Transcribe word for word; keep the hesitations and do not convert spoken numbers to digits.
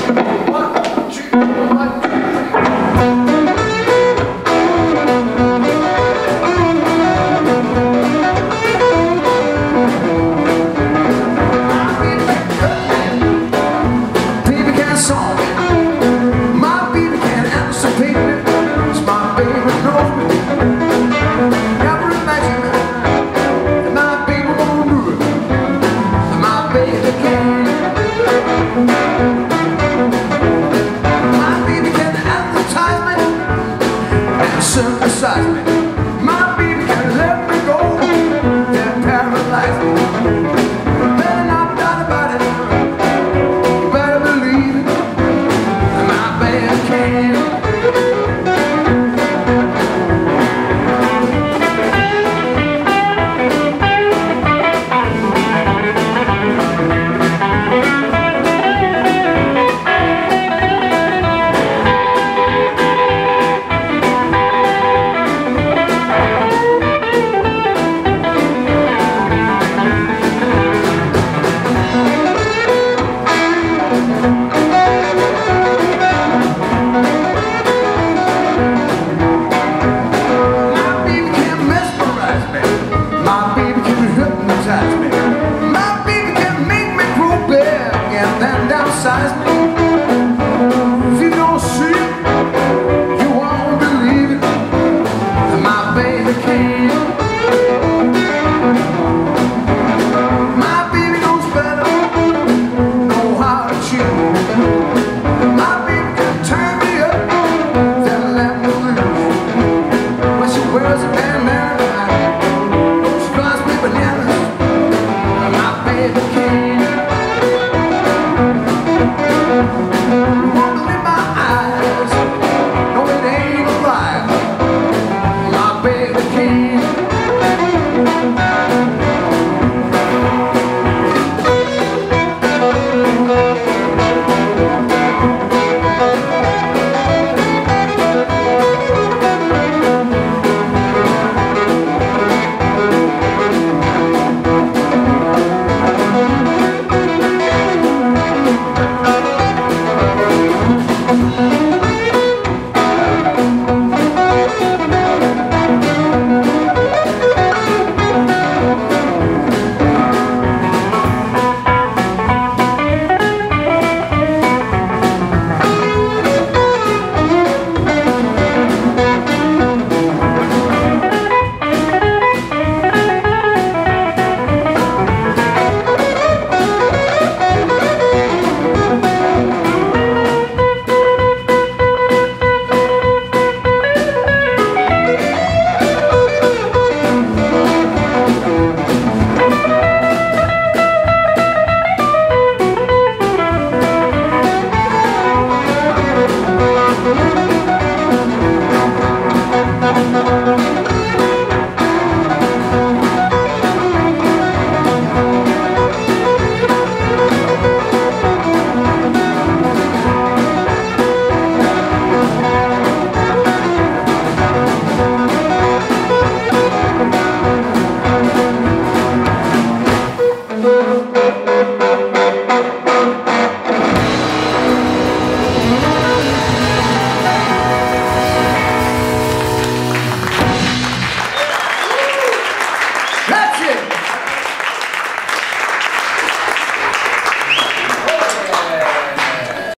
Synthesize me. My baby can let me go, then paralyze me. Better not doubt about it, you better believe it. My band can. Downsize me. If you don't see it, you won't believe it. My baby can. My baby knows better, know how to cheat. My